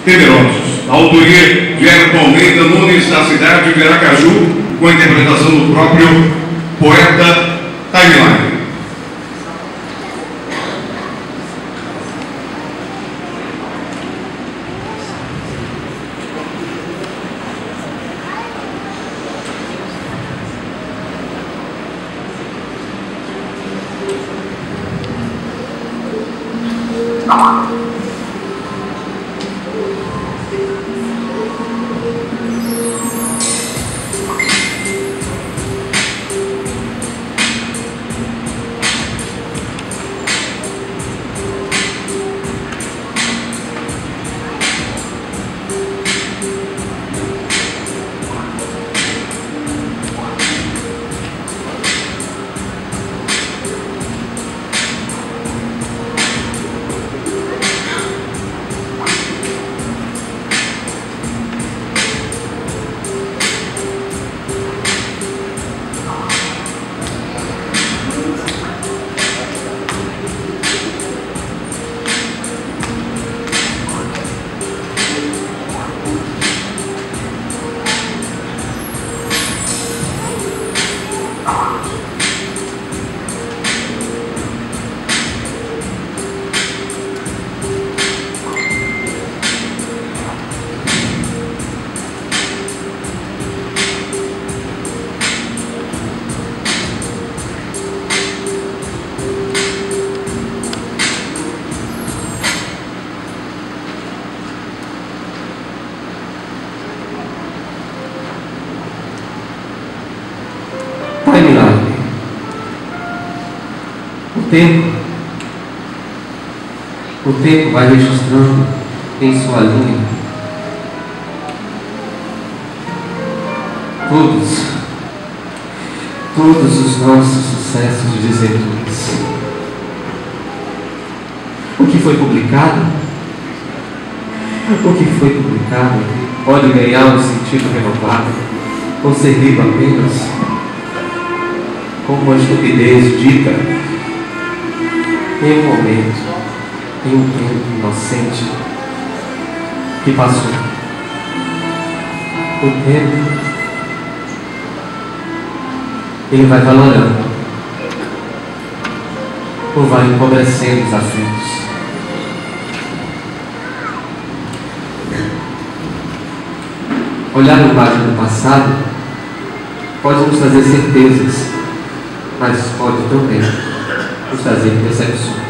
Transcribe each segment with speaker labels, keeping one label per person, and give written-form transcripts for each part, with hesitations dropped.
Speaker 1: Temerosos, a autoria de Everton Almeida Nunes, da cidade de Aracaju, com a interpretação do próprio poeta Timeline.
Speaker 2: Timeline. O tempo vai registrando em sua linha todos os nossos sucessos de desventuras. O que foi publicado pode ganhar um sentido renovado ou ser lido apenas como uma estupidez dita em um momento, em um tempo inocente que passou. O tempo, ele vai valorando ou vai empobrecendo os afetos. Olhar no página do passado pode nos trazer certezas, mas pode também nos trazer percepções.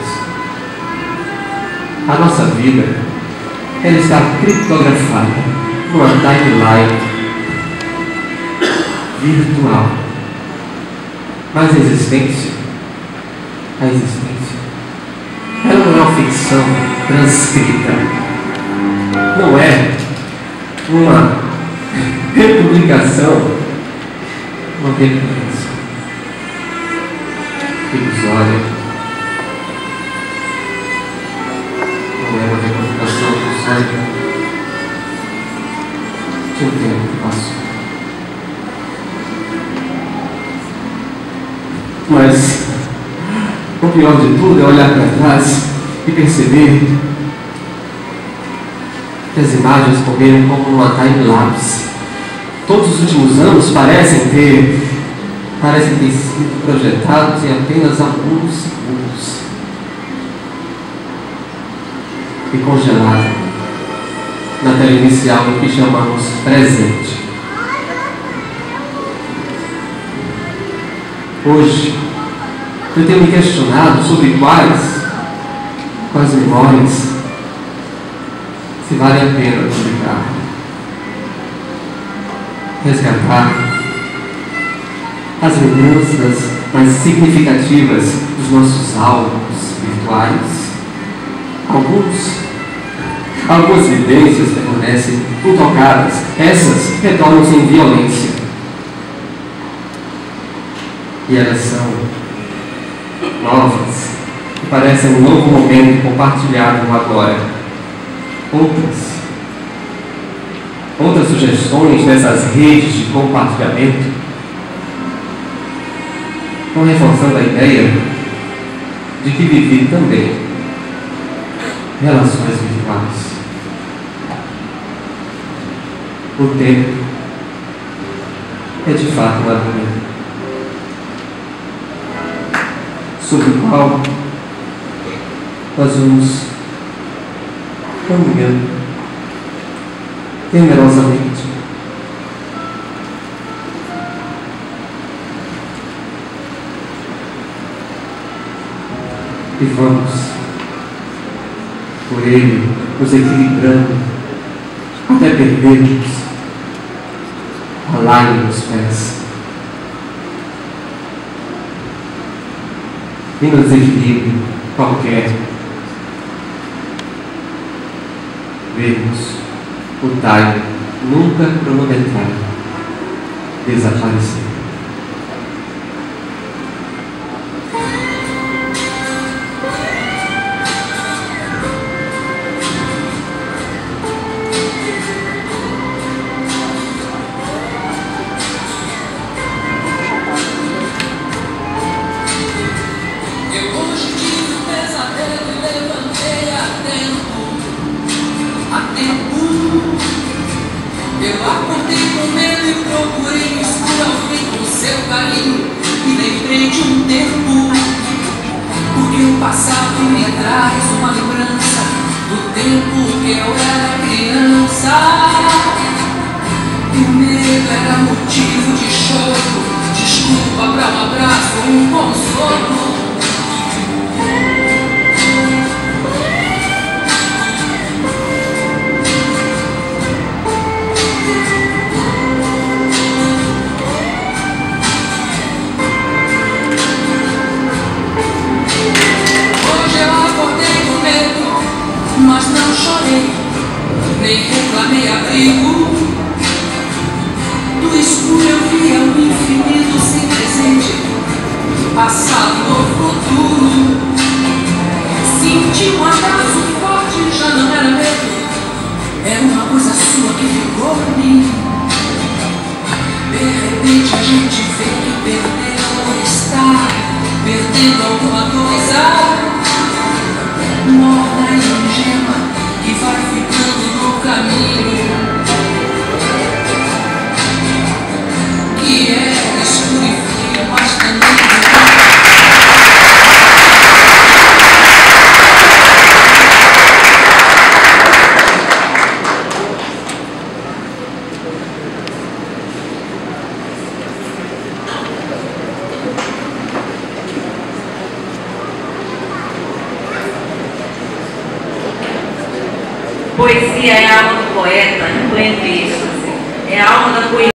Speaker 2: A nossa vida, ela está criptografada numa timeline virtual. Mas a existência, ela não é uma ficção transcrita. Não é uma republicação, ilusória. Não é uma republicação ilusória de um tempo que passou. Mas o pior de tudo é olhar para trás e perceber que as imagens correram como uma time-lapse. Todos os últimos anos parecem ter sido projetados em apenas alguns segundos e congelados na tela inicial do que chamamos presente. Hoje, eu tenho me questionado sobre quais memórias se vale a pena publicar, resgatar as lembranças mais significativas dos nossos álbuns virtuais. Algumas vivências permanecem intocadas, essas retornam-se em violência. E elas são novas, que parecem um novo momento compartilhado no agora. Outras sugestões dessas redes de compartilhamento estão reforçando a ideia de que vivi também relações virtuais. O tempo é de fato um argumento sobre o qual nós vamos caminhando temerosamente. E vamos por ele nos equilibrando até perdermos a lágrima nos pés. E no desequilíbrio qualquer, vemos o time nunca cronometrado desaparecer.
Speaker 3: Eu acordei com medo e procurei no escuro alguém com seu carinho. E lembrei de um tempo, porque o passado me traz uma lembrança do tempo que eu era criança. E o medo era motivo de choro, desculpa pra um abraço ou um consolo. Mas não chorei, nem reclamei abrigo. Do escuro eu via o infinito sem presente, passado ou futuro. Senti um abraço forte, já não era medo, era uma coisa sua que ficou em mim. De repente a gente vê que perdeu ou está perdendo alguma coisa. Morna e ingênua que vai ficando no caminho, que é escuro e frio, mas também
Speaker 4: poesia é a alma do poeta, não aguento isso, assim. É a alma da poesia.